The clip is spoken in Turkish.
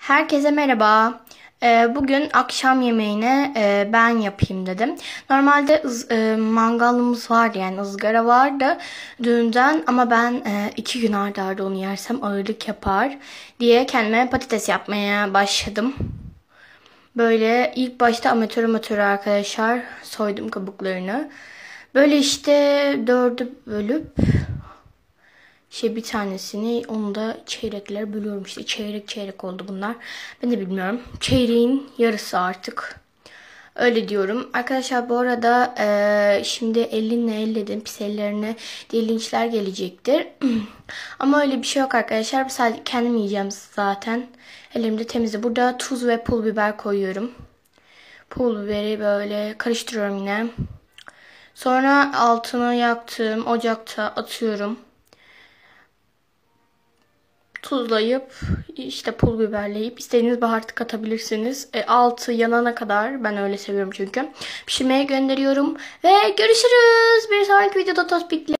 Herkese merhaba. Bugün akşam yemeğine ben yapayım dedim. Normalde mangalımız vardı, yani ızgara vardı düğünden, ama ben 2 gün arda arda onu yersem ağırlık yapar diye kendime patates yapmaya başladım. Böyle ilk başta amatör arkadaşlar soydum kabuklarını. Böyle işte dördü bölüp bir tanesini, onu da çeyrekler bölüyorum, işte çeyrek oldu bunlar. Ben de bilmiyorum. Çeyreğin yarısı artık. Öyle diyorum. Arkadaşlar bu arada şimdi elinle elledim. Pis ellerine diye linçler gelecektir. Ama öyle bir şey yok arkadaşlar. Sadece kendim yiyeceğim zaten. Elimde temizdi. Burada tuz ve pul biber koyuyorum. Pul biberi böyle karıştırıyorum yine. Sonra altını yaktığım ocakta atıyorum. Tuzlayıp işte pul biberleyip istediğiniz baharatı katabilirsiniz. Altı yanana kadar, ben öyle seviyorum çünkü. Pişirmeye gönderiyorum ve görüşürüz. Bir sonraki videoda tospikle.